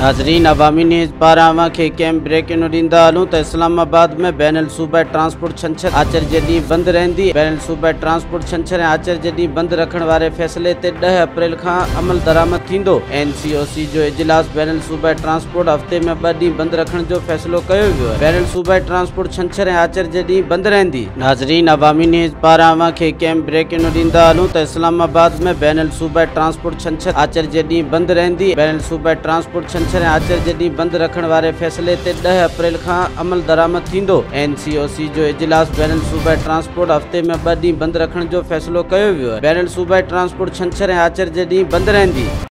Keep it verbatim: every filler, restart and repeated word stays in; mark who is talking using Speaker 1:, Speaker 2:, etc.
Speaker 1: नाज़रीन, अवामी न्यूज़ पारां अवां खे कंहिं ब्रेकिंग न्यूज़ ॾींदा हलूं त इस्लामाबाद में बैनुल सूबाई ट्रांसपोर्ट छंछर आचर जे ॾींहुं बंदि रहंदी। बैनुल सूबाई ट्रांसपोर्ट छंछर ऐं आचर जे ॾींहुं बंदि रखण वारे फ़ैसिले ते ॾह अप्रैल खां अमल दरामद थींदो। एन सी ओ सी जो इजलास बैनुल सूबाई ट्रांसपोर्ट हफ़्ते में ॿ ॾींहं बंदि रखण जो फ़ैसिलो कयो वियो आहे। बैनुल सूबाई ट्रांसपोर्ट छंछर ऐं आचर जे ॾींहुं बंदि रहंदी। नाज़रीन, अवामी न्यूज़ पारां अवां खे कंहिं ब्रेकिंग न्यूज़ ॾींदा हलूं त इस्लामाबाद में बैनुल सूबाई ट्रांसपोर्ट छंछर आचर जे ॾींहुं बंदि रहंदी। बैनुल सूबाई ट्रांसपोर्ट छंछर ऐं आचर जे ॾींहुं बंदि रखण वारे फ़ैसिले ते ॾह अप्रैल खां अमल दरामद थींदो। एन सी ओ सी जो इजलास बैनुल सूबाई ट्रांसपोर्ट हफ़्ते में ॿ ॾींहं बंदि रखण जो फ़ैसिलो कयो वियो आहे। बैनुल सूबाई ट्रांसपोर्ट छंछर ऐं आचर जे ॾींहुं बंदि रहंदी।